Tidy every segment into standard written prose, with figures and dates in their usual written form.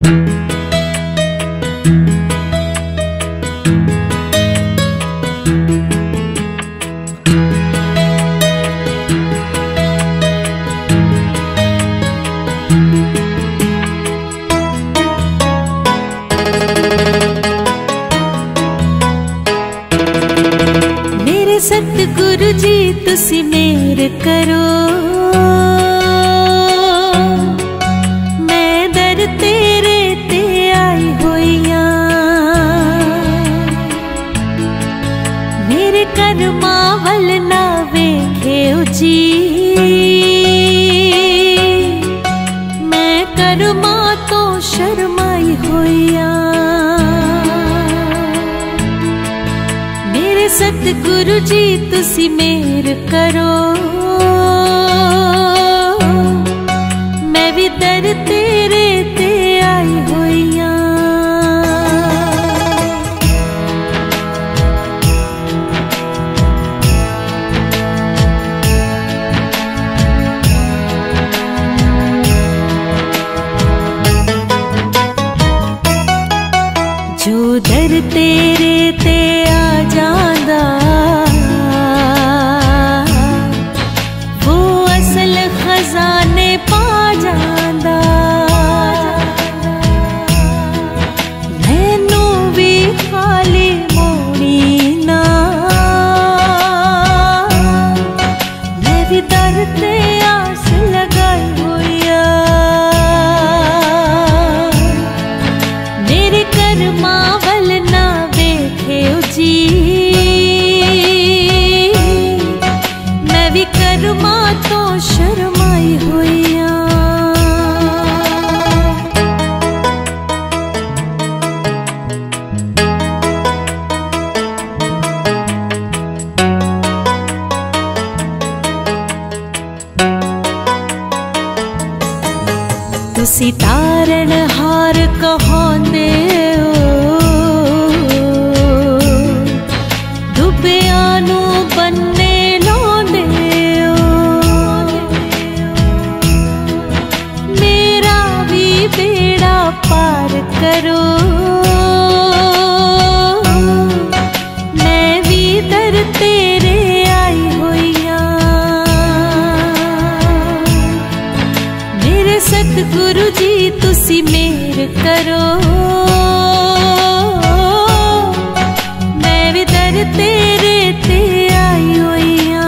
सतगुरु जी तुसी मेहर करो, मैं दर तेरे ते आई होइया। मेरे कर्मा वल ना वेख्यो जी, मैं कर्मा तो शर्माई होइया। सतगुरु जी तुसी मेहर करो, मैं भी दर तेरे ते आई होइया। जो दर तेरे ते आ जांदा, वो असल खजाने पा जांदा। मैनू भी खाली मोड़ी ना, मैं भी दर ते आस लगाई होइया। मेरे कर्मा वल ना वेख्यो जी, मैं भी कर्मा तो शर्माई होइया। तुसी तारण हार कहोंदे हो, डुबिया नू बन्ने लाउंदे हो। मेरा भी बेड़ा पार करो, मैं भी दर तेरे आई होइया। मेरे सतगुरु जी तुसी मेहर करो, मैं भी दर तेरे ते आई होइया।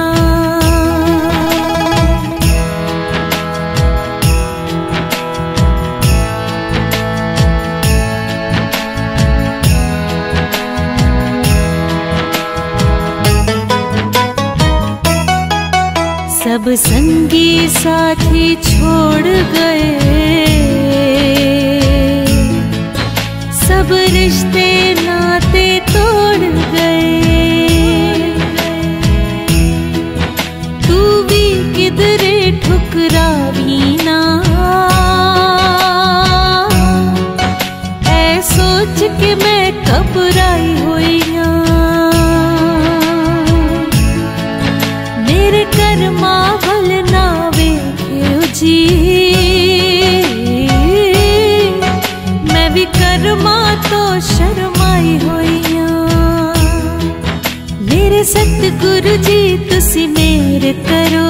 सब संगी साथी छोड़ गए, सब रिश्ते नाते तोड़ गए। तू भी किधरे ठुकरावी ना, ऐ सोच के मैं घबराई होइया। मेरे कर्मा वल ना वेख्यो जी, मैं भी कर्मा तो शर्माई होइया। मेरे सतगुरु जी तुसी मेहर करो,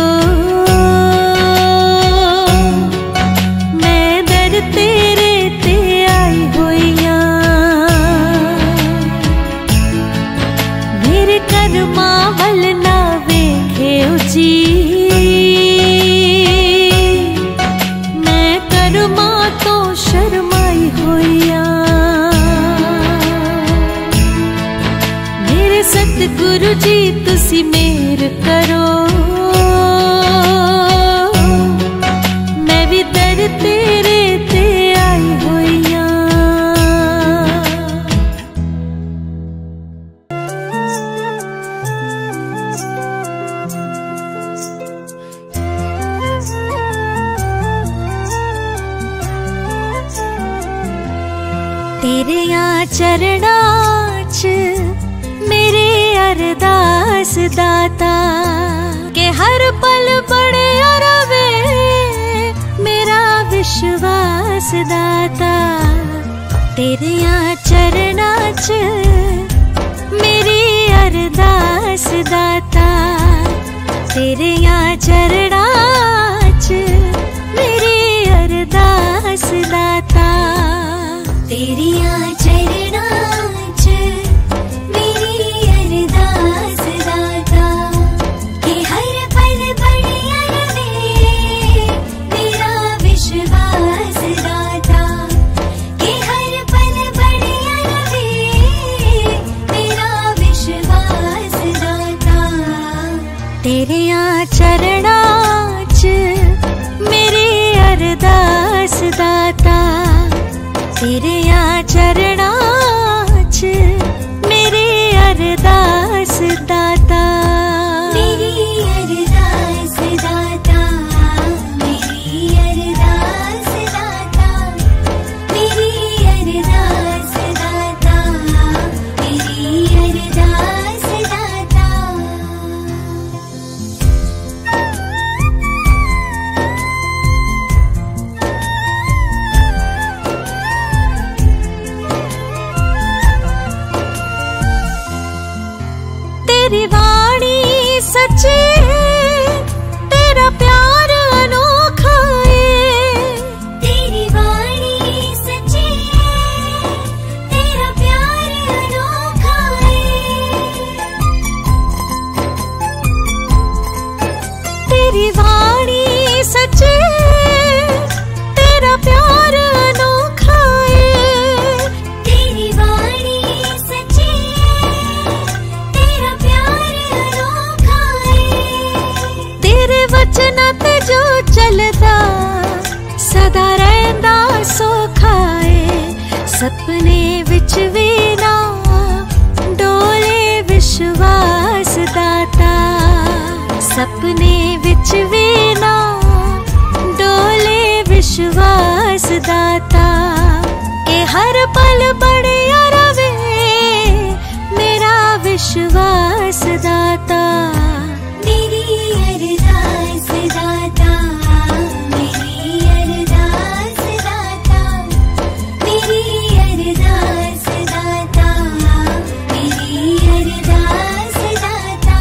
मैं दर तेरे ते आई होइया। मेरे कर्मा वल ना वेख्यो जी, मैं कर्मा तो शर्माई होइया। मेरे सतगुरु जी तुसी मेहर करो, मैं भी दर तेरे ते आई होइया। तेरिया चरणां च मेरे अरदास दाता, के हर पल बढ़िया रवे मेरा विश्वास दाता। तेरिया चरनां च मेरी अरदास दाता, तेरिया चरनां च मेरी अरदास दाता, तेरिया चरनां च मेरी अरदास दाता, कि हर पल बड़िया रहे मेरा विश्वास दाता, कि हर पल बड़िया रहे मेरा विश्वास दाता, तेरिया चरनां च मेरी अरदास दाता, तेरिया चरनां च मेरी अरदास दाता, मेरी अरदास दाता, मेरी अरदास दाता, मेरी अरदास दाता, मेरी अरदास दाता। तेरी वाणी सच्ची है, तेरा प्यार अनोखा है, तेरी वाणी सच्ची है, तेरा प्यार अनोखा है, तेरी वाणी सच्ची है, तेरा प्यार अनोखा है, तेरी वाणी सच्ची है, तेरा प्यार अनोखा है, तेरे वचनां ते जो चलदा सदा रहिंदा सौखा है, सपने विच भी ना डोले विश्वास दाता, सपने विच भी ना डोले विश्वास दाता, ए हर पल बड़िया रवे मेरा विश्वास दाता, मेरी अरदास दाता, मेरी अरदास दाता, मेरी अरदास दाता, मेरी अरदास दाता।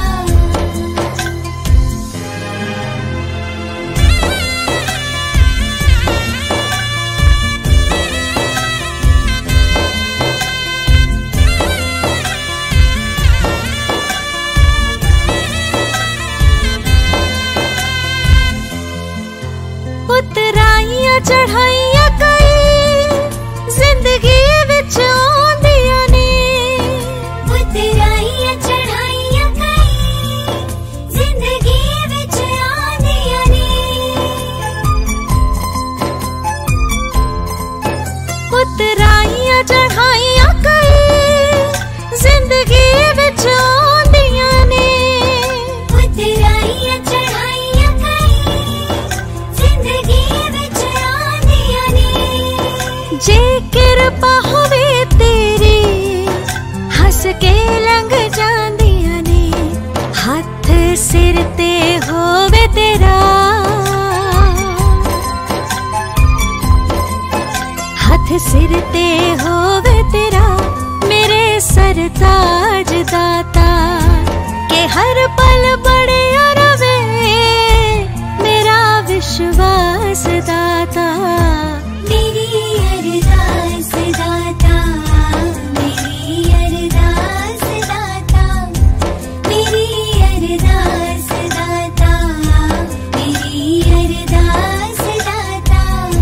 उतराइयां चढ़ाइयां कई जिंदगी विच आंदियां ने, उतराइयां चढ़ाइयां कई जिंदगी विच आंदियां ने, उतराइयां चढ़ाइयां कई जिंदगी विच आंदियां ने, उतराइयां चढ़ाइयां कई जिंदगी विच आंदियां ने, जे किरपा होवे तेरी हस के लंघ जांदियां ने, हथ सिर ते होवे तेरा, हथ सिर ते होवे तेरा मेरे सरताज दाता, के हर पल बड़िया रवे मेरा विश्वास दाता, मेरी अरदास दाता, मेरी अरदास दाता, मेरी अरदास दाता, मेरी अरदास दाता,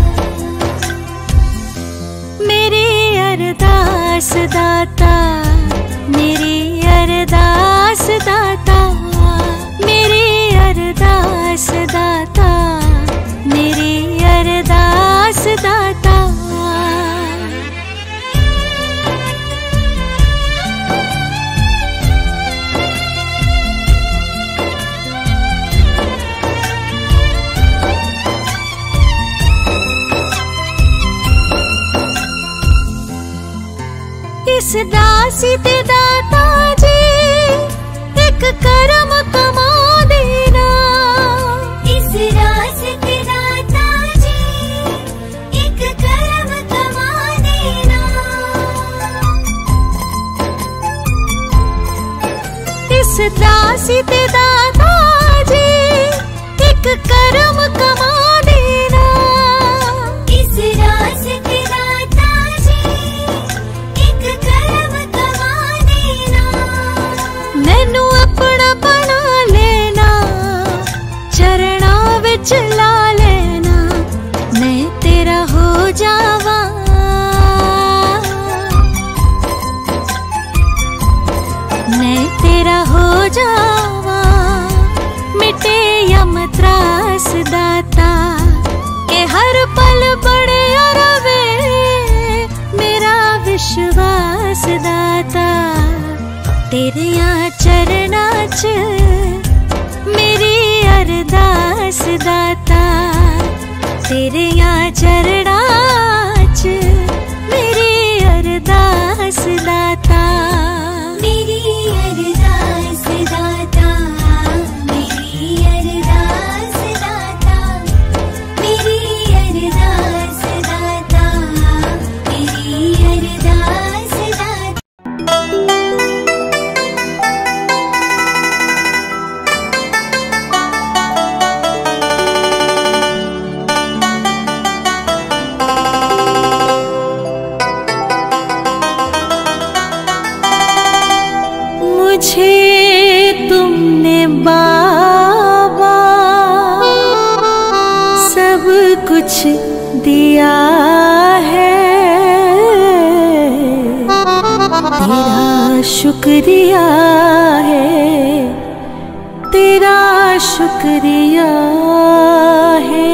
मेरी अरदास दाता, मेरी अरदास दाता, मेरी अरदास दाता, मेरी अरदास दाता। इस दासी ते दाता जी एक करम कमा देना, इस दासी ते दाता जी एक करम कमा देना, दासी ते दाता जी एक करम कमा देना। इस रास्ते दाता जी एक करम कमा देना। मैनू अपना बना लेना, चरणा विच ला लेना, मैं तेरा हो जावा। मैं तेरा हो जावा, मिटे यम त्रास दाता के हर पल बड़े रवे मेरा विश्वास दाता। तेरिया चरना च मेरी अरदास दाता, तेरिया चरना च मेरी अरदास दाता। मेरी अरदास दाता, मेरी अरदास दाता, मेरी अरदास दाता, मेरी अरदास दाता। मुझे तुमने बाबा सब कुछ दिया है, तेरा शुक्रिया है, तेरा शुक्रिया है।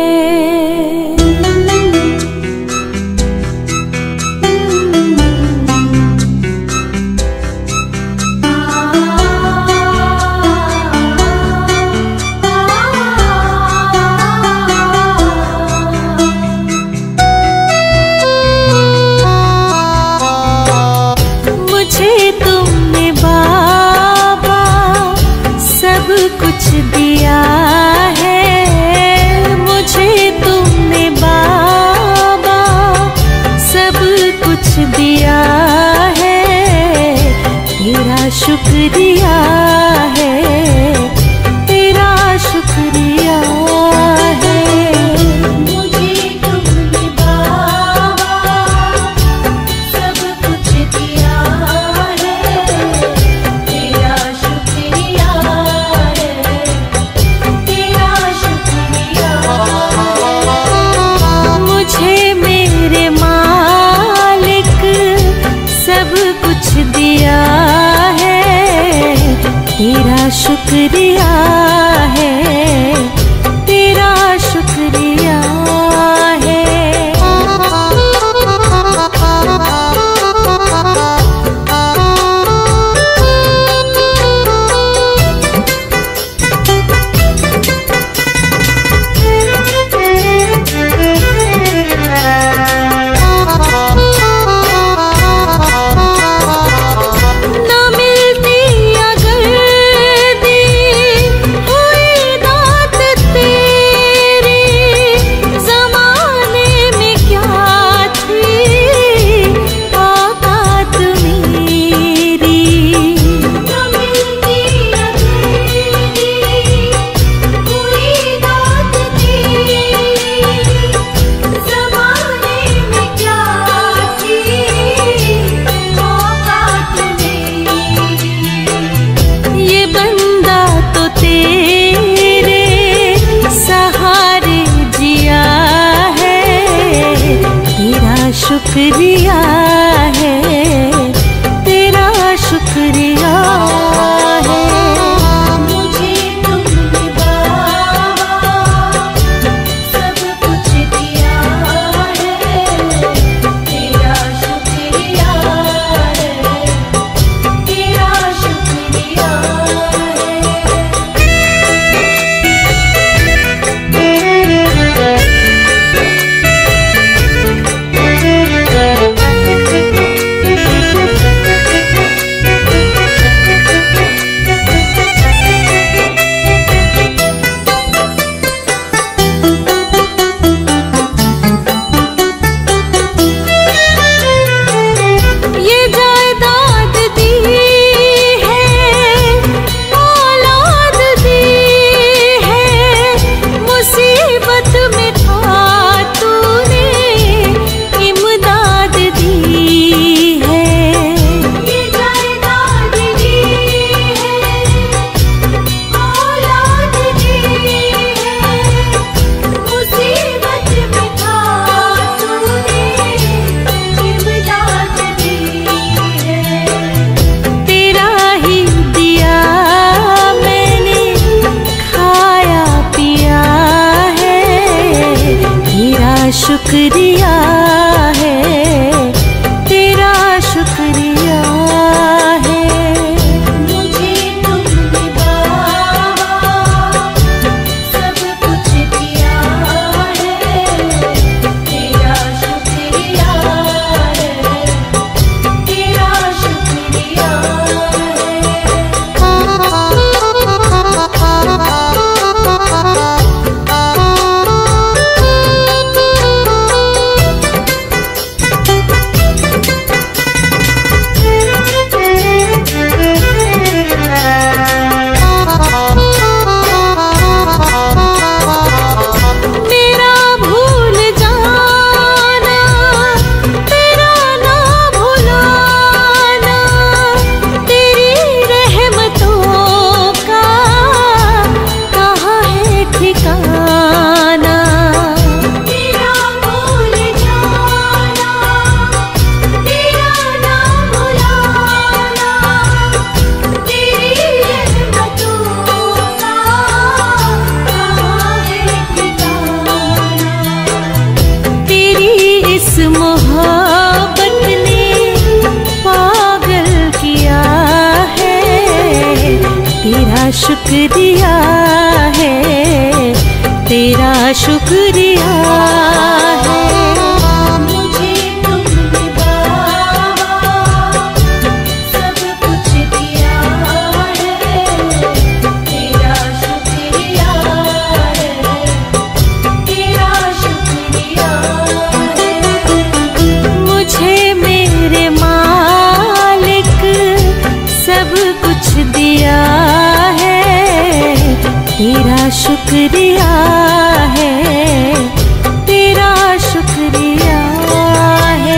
तुमने बाबा सब कुछ दिया है, मुझे तुमने बाबा सब कुछ दिया है, तेरा शुक्रिया है, तेरा शुक्रिया है। मुझे तुमने बाबा सब कुछ दिया है, तेरा शुक्रिया है, तेरा शुक्रिया है। मुझे मेरे मालिक सब कुछ दिया है, तेरा शुक्रिया है, तेरा शुक्रिया है। शुक्रिया है, तेरा शुक्रिया है। मुझे तुमने बाबा सब कुछ दिया है, तेरा शुक्रिया है, तेरा शुक्रिया है। शुक्रिया है, तेरा शुक्रिया है। मुझे तुमने बाबा सब कुछ दिया है, तेरा शुक्रिया है, तेरा शुक्रिया है। मुझे मेरे मालिक सब कुछ दिया है, तेरा शुक्रिया है, तेरा शुक्रिया है।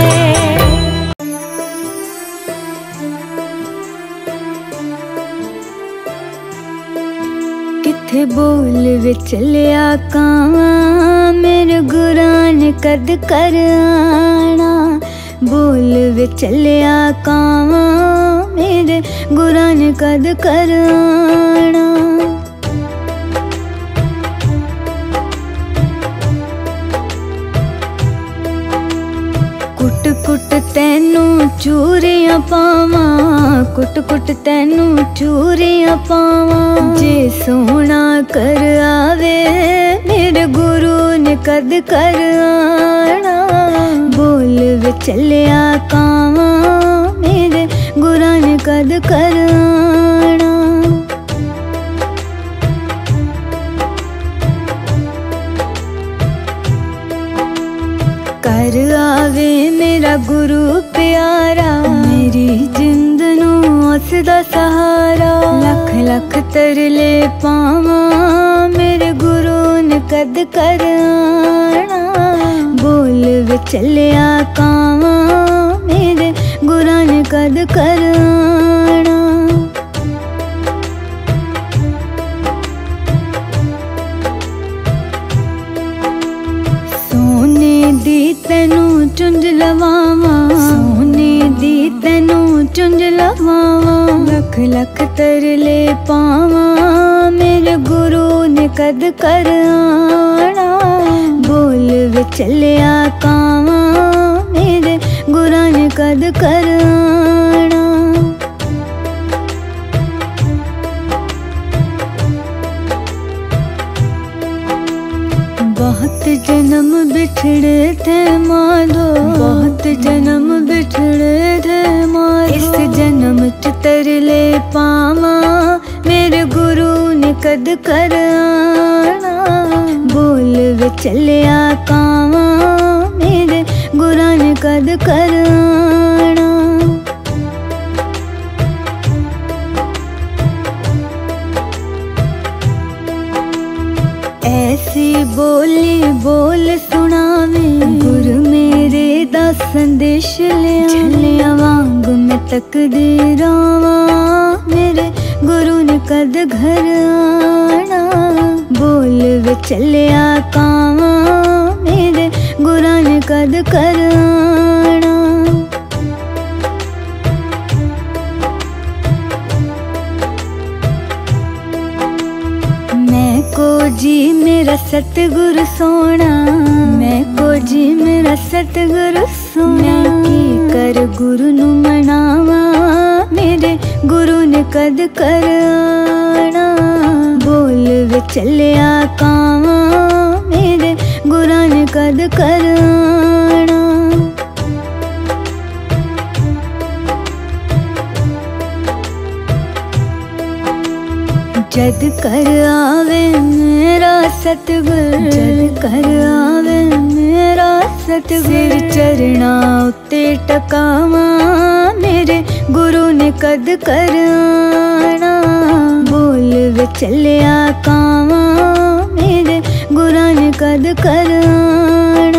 किथे बोल विच लिया कावां, मेरे गुरां ने कद कर आना। बोल विच लिया कावां, मेरे गुरां ने कद कर आना। कुट कुट तैनू चूरियां पावां, कुट कुट तैनू चूरियां पावां। जे सोना कर आवे, मेरे गुरु ने कद कर आना। बोल विच लिया कावां, मेरे गुरां ने कद कर आना। कर आवे मेरा गुरु प्यारा, मेरी जिंद नू उसदा सहारा। लख लख तरले पावां, मेरे गुरु ने कद कर आना। बोल विच लिया कावां, मेरे गुरां ने कद कर आना। सोने दी तैनू चुंझ लवावां, सोने दी तैनू चुंझ लवावां। लख लख तरले पावां, मेरे गुरु ने कद कर आना। बोल विच लिया कावां, मेरे गुरां ने कद कर आना। बहुत जन्म बिछड़े थे माधो, बहुत जन्म बिछड़े थे माधो। इस जन्म च तरले पावां, मेरे गुरु ने कद कर आना। बोल विच लिया कावां, मेरे गुरां ने कद कर आना। ऐसी बोली बोल सुनावे, गुरु मेरे दा संदेश लिया। झलिया वांग मैं तकदीरां, मेरे गुरु ने कद घर आना। बोल विच लिया कावां, मेरे गुरां ने कद कर आना। मैं को जी मेरा सतगुरु सोना, मैं को जी मेरा सतगुरु सोना। मैं की कर गुरु नु मनावा, मेरे गुरु ने कद कर आना। बोल विच लिया कावां, मेरे गुरां ने कद कर आना। जद कर आवे मेरा सतगुर, जद कर आवे मेरा सतगुर। सिर चरणा उत्ते टकावां, मेरे गुरु ने कद कर आना। बोल विच लिया कावां, मेरे गुरां ने कद कर आना।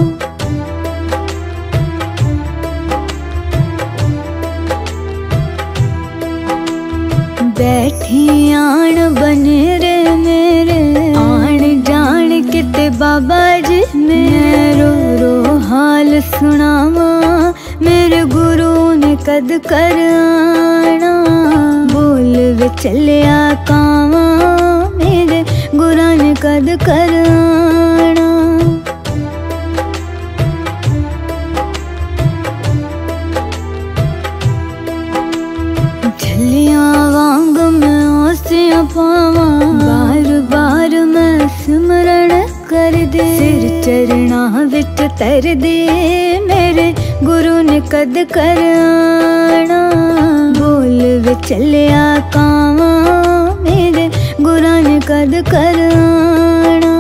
बैठी आन बने रे मेरे, आन जान किते बाबा जी। मैं रो रो हाल सुनावा, मेरे गुरु ने कद कर आना। बोल विच लिया कावां, मेरे गुरां ने कद कर आना। झलिया वांग मैं ओसियां चरणा विच तर दे मेरे गुरु ने कद कर आना। बोल वे चलिया कावा मेरे गुरु ने कद कर आना।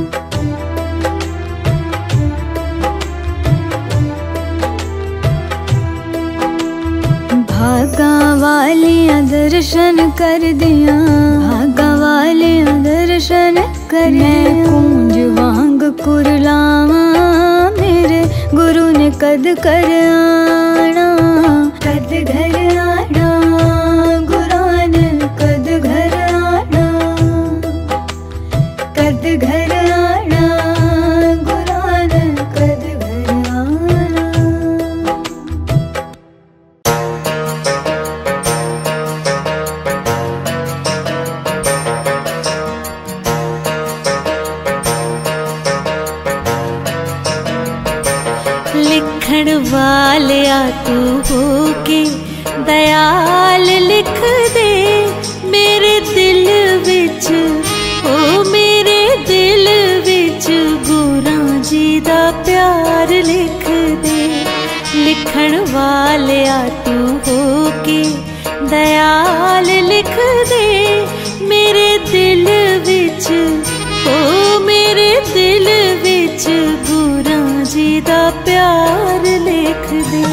भागा वालियां दर्शन कर दिया, भागा वालियां दर्शन कर। मैं कूंज वांग कुरलावा मेरे गुरु ने कद कर आना। कद घर आना गुरु ने कद घर आना। कद घर आना गुरु ने कद घर आना। लिखण वालिया तू होके दयाल लिख दे मेरे दिल विच, ओ मेरे दिल विच गुरां जी दा प्यार लिख दे। लिखण वालिया तू होके दयाल लिख दे मेरे दिल विच, ओ मेरे दिल विच गुरां जी दा प्यार लिख दे।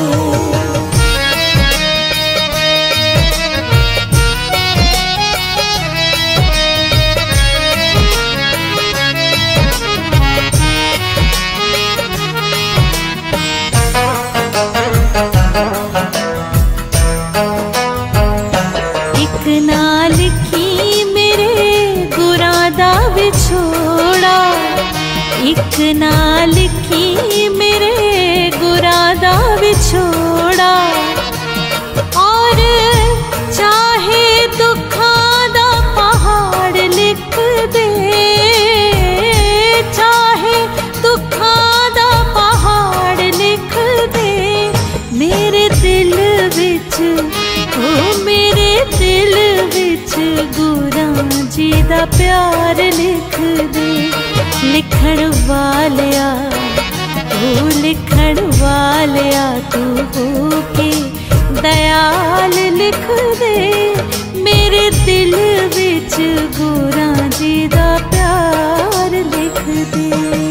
एक ना लिखी मेरे गुरां दा विछोड़ा, एक ना लिखी मेरे गुरां दा विछोड़ा। और चाहे दुखां दा पहाड़ लिख दे, चाहे दुखां दा पहाड़ लिख दे मेरे दिल विच, ओ मेरे दिल विच गुरां जी दा प्यार लिख दे। लिखण वालिया तू, लिखण वालिया तू होके दयाल लिख दे मेरे दिल विच गुरां जी दा प्यार लिख दे।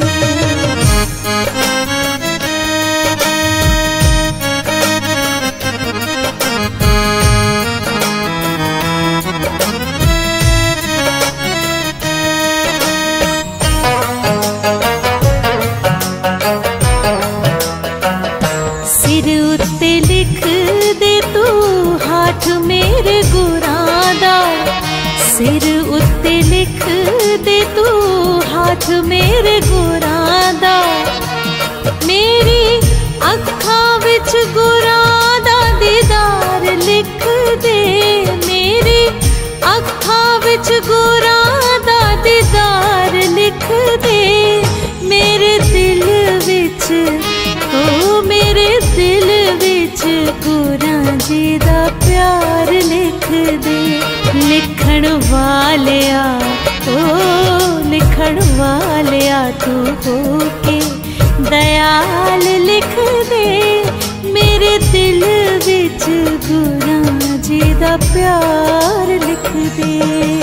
सिर उत्ते लिख दे तू हाथ मेरे गुरां दा, सिर उत्ते लिख दे तू हाथ मेरे गुरां दा। मेरी अखां विच गुरां दा दीदार लिख दे, मेरी अखां विच गुरां दा दीदार लिख दे मेरे दिल विच, ओ मेरे दिल विच गुरां जी दा प्यार लिख दे। लिखण वालिया ओ लिखण वालिया तू होके दयाल लिख दे मेरे दिल विच गुरां जी दा प्यार लिख दे।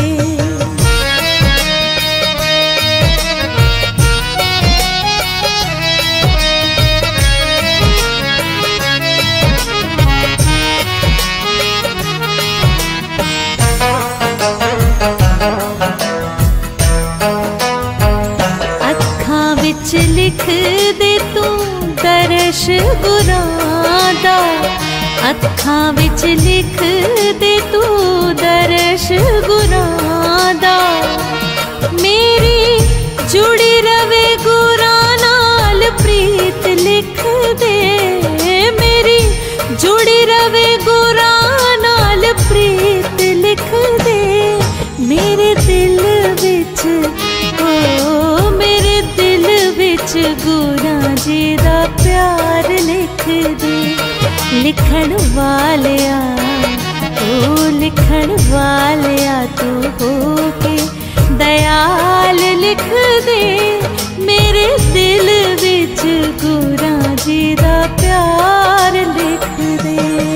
लिख दे तू दर्श गुरां दा, अखां विच लिख दे तू दर्श गुरां दा। मेरी जुड़ी रवे गुरां नाल प्रीत लिख दे, मेरी जुड़ी रवे गुरां नाल प्रीत लिख दे मेरे दिल विच, ओ मेरे दिल विच गुरां जी दा प्यार लिख दे। लिखण वालिया ओ लिखण वालिया तू होके दयाल लिख दे मेरे गुरां जी दा प्यार लिख दे।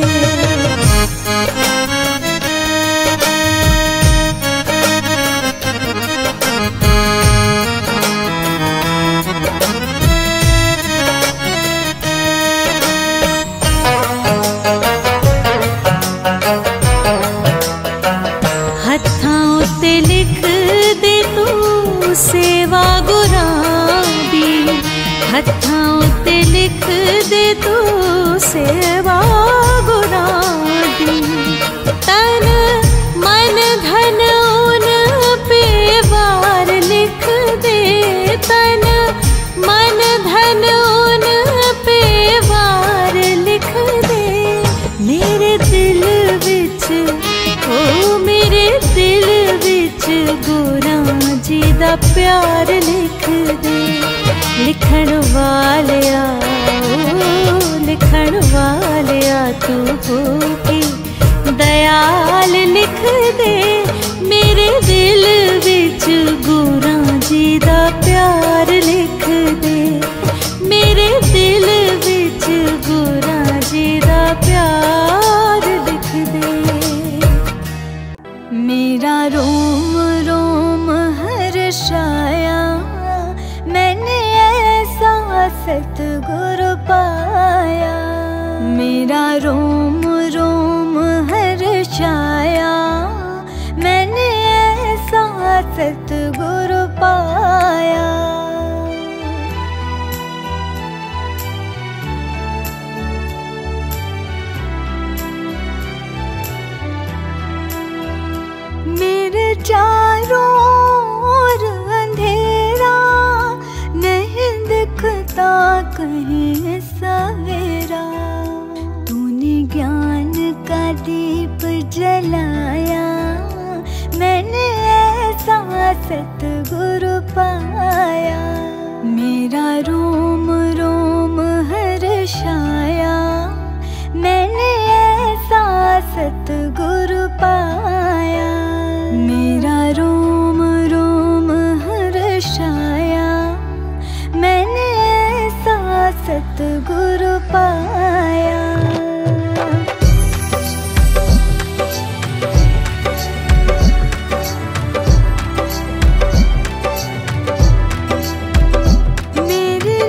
हत्थां उत्ते लिख दे तू सेवा गुरां दी, हत्थां उत्ते लिख दे तू सेवा गुरां दी। तन मन धन उन पे वार लिख दे, तन मन धन उन पे वार लिख दे। मेरे दिल विच ओ मेरे दिल विच गुरां जी दा प्यार लिख दे। लिखण वालिया लिखण वालिया तू हो के दयाल लिख दे। मेरे दिल विच गुरां जी दा प्यार लिख दे, मेरे दिल विच गुरां जी दा प्यार लिख दे। मेरा रोम रोम हर्षाया, मैंने ऐसा सतगुरु पाया। मेरा रोम रोम हर्षाया, मैंने ऐसा सतगुरु पाया। मेरे चारों ओर अंधेरा, नहीं दिखता कहीं सवेरा। तूने ज्ञान का दीप जलाया, मैंने ऐसा सतगुरु पाया। मेरा रोम रोम हर्षाया, मैंने ऐसा सतगुरु पाया। मेरा रोम रोम हर्षाया, मैंने ऐसा सतगुरु पाया। मेरे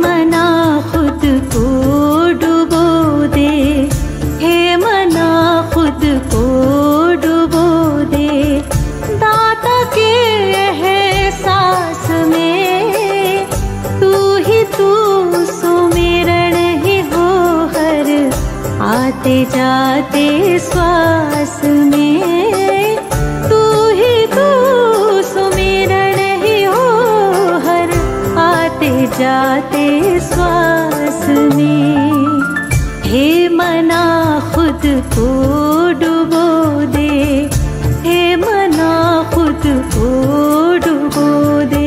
मना खुद को डुबो दे, हे मना खुद को डुबो दे, दाता के एहसास में तू ही तू सुमिरन ही हो हर आते जाते श्वास में, तू ही तू सुमिरन ही हो हर आते जाते श्वास में। हे मना खुद को डुबो दे, हे मना खुद को डुबो दे।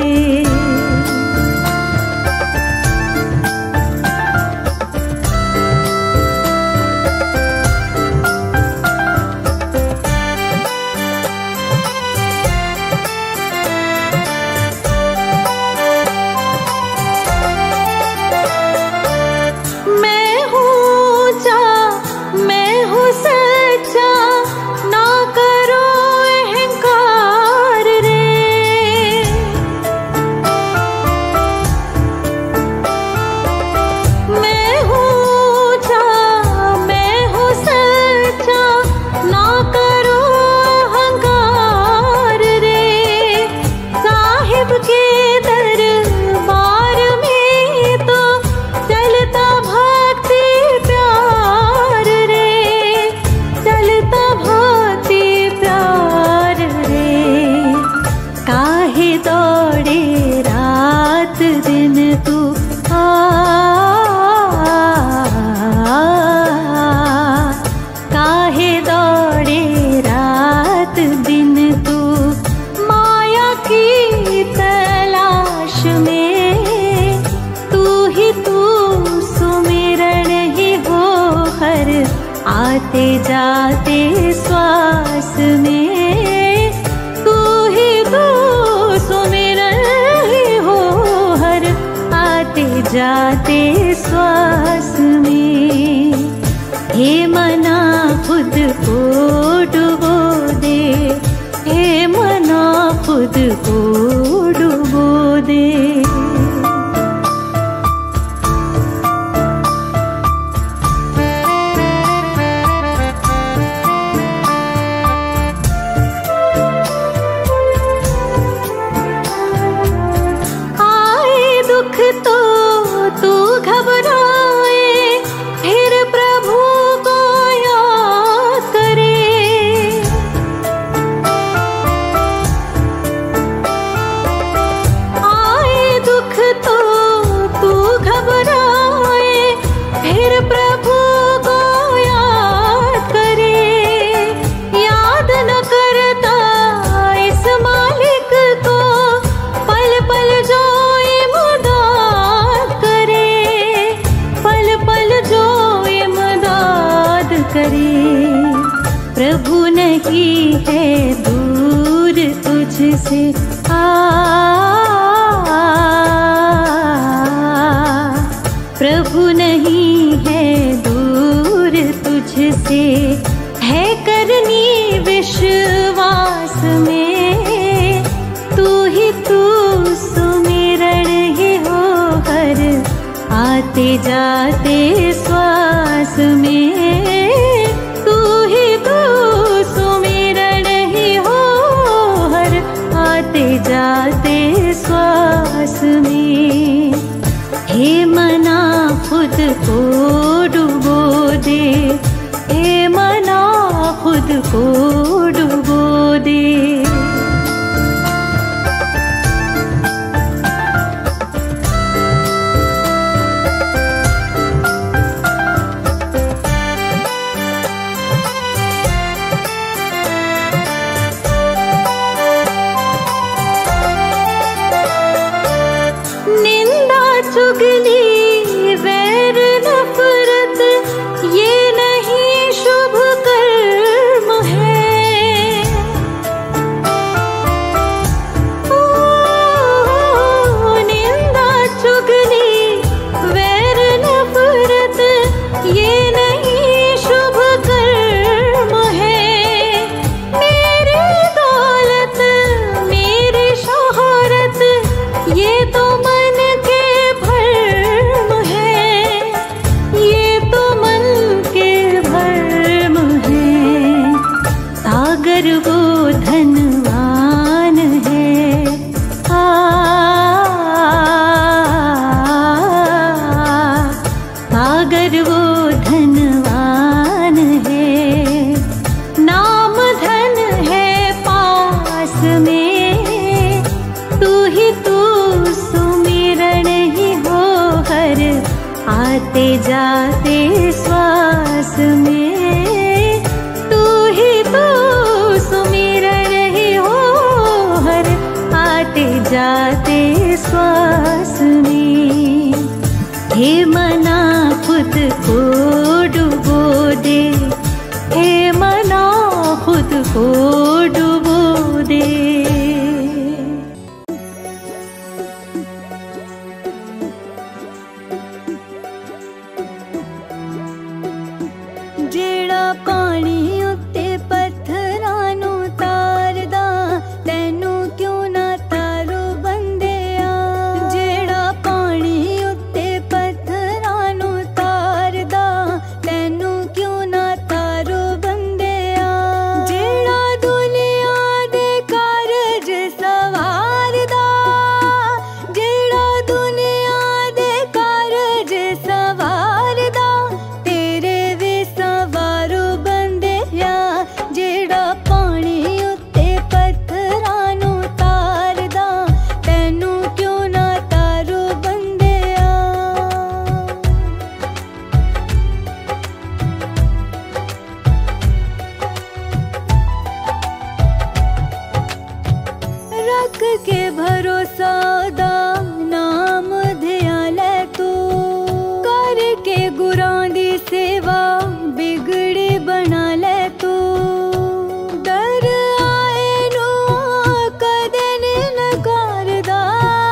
आते जाते श्वास में तू ही तू सुमिरन ही हो हर आते जाते श्वास में। हे मना खुद को डुबो दे, हे मना खुद को डुबो दे। तो तू घबराए फिर प्रभु को याद करे, आए दुख तो तू घबराए फिर प्रभु को याद करे, याद न करता इस मालिक को पल पल जो करे। प्रभु नहीं है दूर तुझसे, प्रभु नहीं है दूर तुझसे, है करनी विश्वास में तू ही तू सुमिरन ही हो हर आते जाते श्वास में, तू ही तू सुमिरन ही हो हर आते जाते श्वास में। हे मना खुद को डुबो दे, हे मना खुद को डुबो दे। चुगली वैर नफरत ये नहीं शुभ कर्म है, जाते श्वास में तू ही तो सुमिर रहे हो हर आते जाते श्वास में। हे मना खुद को डुबो दे, हे मना खुद को डुबो दे। जेड़ा पानी उत्ते पत्थरां नूं तारदा, तैनू क्यों ना तारो बंदिया। जेड़ा पानी उत्ते पत्थरां नूं तारदा, तैनू क्यों ना तारो बंदिया। जेड़ा दुनिया दे कारज सवारदा, जेड़ा दुनिया दे कारज सवारदा, तेरे वे सवारो बंदिया। जेड़ा पानी उत्ते पत्थरां नूं तारदा, तैनू क्यों ना तारो बंदिया। रख के भरोसा दा नाम ध्याले तू, करके गुरां दी सेवा बिगड़े बना ले तू। डर आए नू कदे नी नकारदा,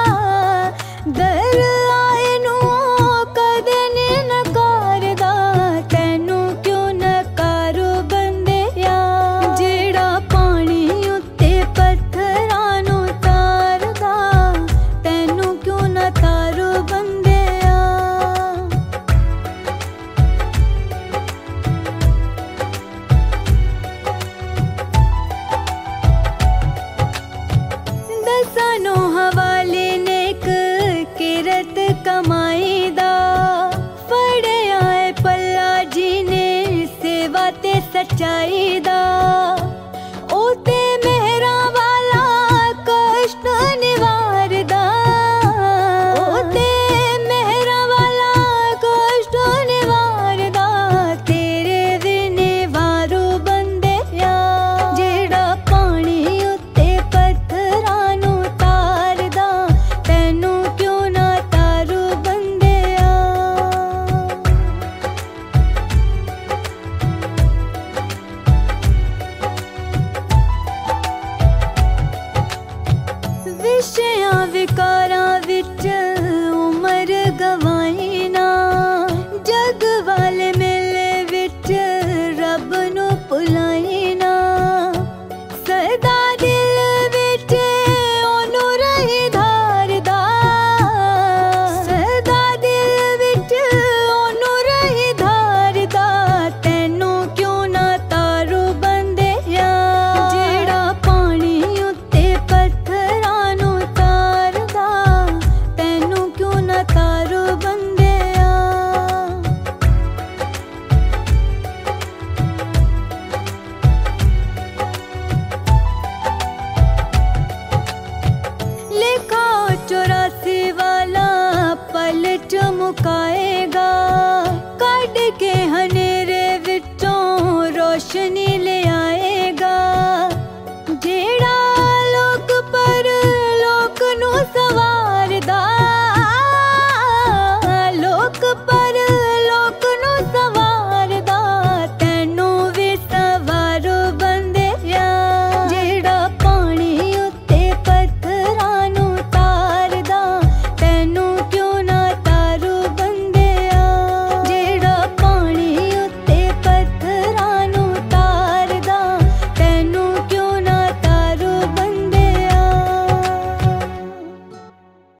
डर आए नू कदे नी नकारदा, तैनू क्यों नकारो बंदिया। जेड़ा पानी उत्ते पत्थरां नूं तारदा, तैनू क्यों ना तारो बंदिया। दसानो हवाले नेक किरत कमाई दा, फड़िया है पल्ला जी ने सेवा ते सच्चाई दा। ओते मेहरा वाला कष्ट निवारदा, ओते मेहरा वाला कष्ट निवारदा, तेरे विने वारो बंदिया। जेड़ा पानी उत्ते पत्थरां नूं तारदा, तैनू क्यों ना तारो बंदिया। विषयां विकारां विच उमर गवाई ना, जग वाले मेले विच रब नूं भुलाई ना। सदा दिल विच ओनू रही धारदा, सदा दिल विच ओनू रही धारदा, तैनू क्यों ना तारो बंदिया। जेड़ा पानी उत्ते पत्थरां नूं तारदा, तैनू क्यों ना तारो बंदिया। लेखा 84 वाला पल चमकाएगा, काट के हन